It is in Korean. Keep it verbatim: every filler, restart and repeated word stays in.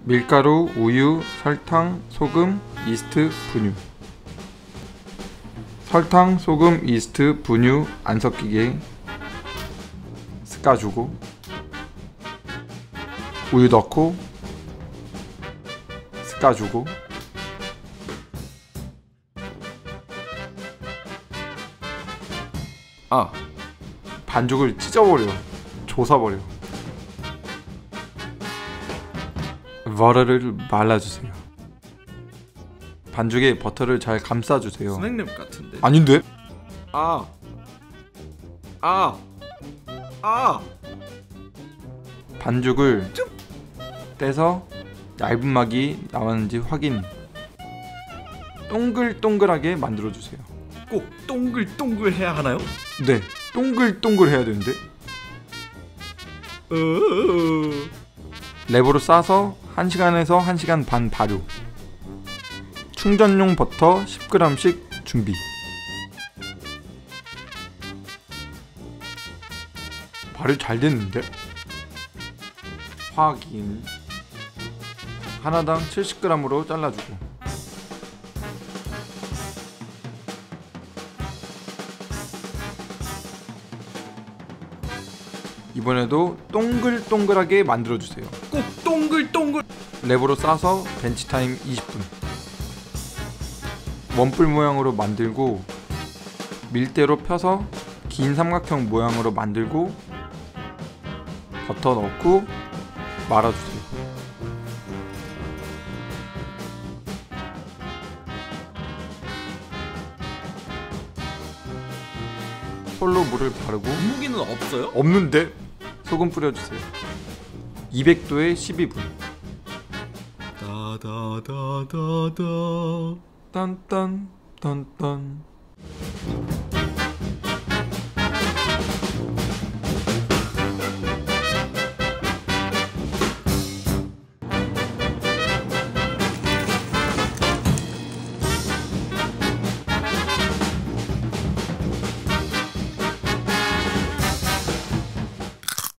밀가루, 우유, 설탕, 소금, 이스트, 분유. 설탕, 소금, 이스트, 분유 안 섞이게 섞어주고 우유 넣고 섞어주고 아 반죽을 찢어버려. 조사버려. 버터를 말라주세요. 반죽에 버터를 잘 감싸주세요. 스낵랩 같은데? 아닌데? 아! 아! 아! 반죽을 떼서 얇은 막이 나왔는지 확인. 동글동글하게 만들어주세요. 꼭 동글동글 해야 하나요? 네, 동글동글 해야 되는데. 으으으. 랩으로 싸서 한 시간에서 한 시간 반 발효. 충전용 버터 십 그램씩 준비. 발효 잘 됐는데? 확인. 하나당 칠십 그램으로 잘라주고. 이번에도 동글동글하게 만들어주세요. 꼭 동글동글. 랩으로 싸서 벤치타임 이십 분. 원뿔 모양으로 만들고 밀대로 펴서 긴 삼각형 모양으로 만들고 버터 넣고 말아주세요. 솔로 물을 바르고. 무기는 없어요? 없는데? 소금 뿌려주세요. 이백 도에 십이 분. 다다다다다 딴딴 딴딴.